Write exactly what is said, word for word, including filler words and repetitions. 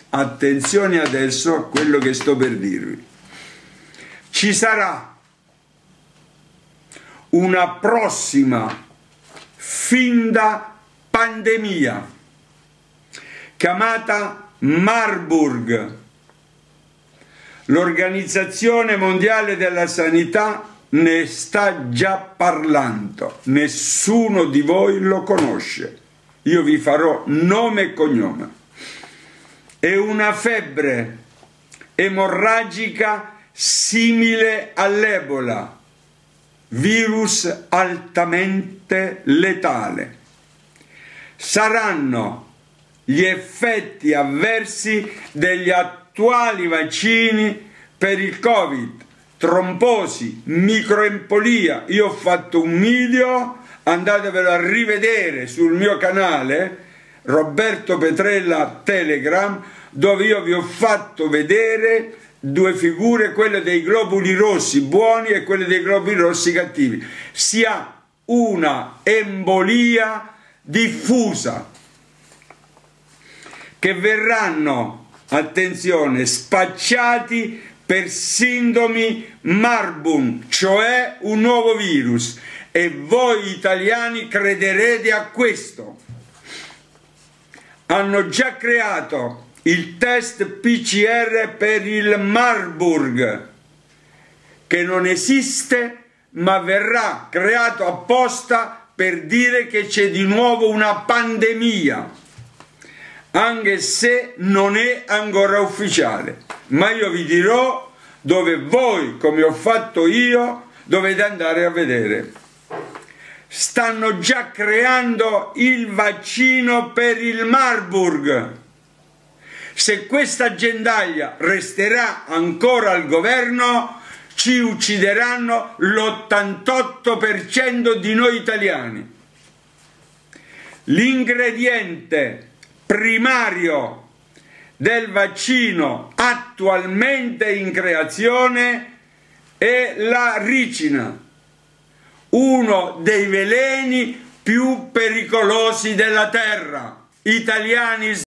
attenzione adesso a quello che sto per dirvi. Ci sarà una prossima finta pandemia chiamata Marburg. L'Organizzazione Mondiale della Sanità ne sta già parlando, nessuno di voi lo conosce, io vi farò nome e cognome. È una febbre emorragica simile all'Ebola, virus altamente letale. Saranno gli effetti avversi degli attuali vaccini per il Covid, trombosi, microembolia. Io ho fatto un video, andatevelo a rivedere sul mio canale Roberto Petrella Telegram, dove io vi ho fatto vedere due figure, quelle dei globuli rossi buoni e quelle dei globuli rossi cattivi. Si ha una embolia diffusa che verranno, attenzione, spacciati per sindromi Marburg, cioè un nuovo virus, e voi italiani crederete a questo. Hanno già creato il test P C R per il Marburg, che non esiste, ma verrà creato apposta per dire che c'è di nuovo una pandemia, anche se non è ancora ufficiale. Ma io vi dirò dove voi, come ho fatto io, dovete andare a vedere. Stanno già creando il vaccino per il Marburg. Se questa agendaglia resterà ancora al governo, ci uccideranno l'ottantotto per cento di noi italiani. L'ingrediente primario del vaccino attualmente in creazione è la ricina, uno dei veleni più pericolosi della terra. Italiani,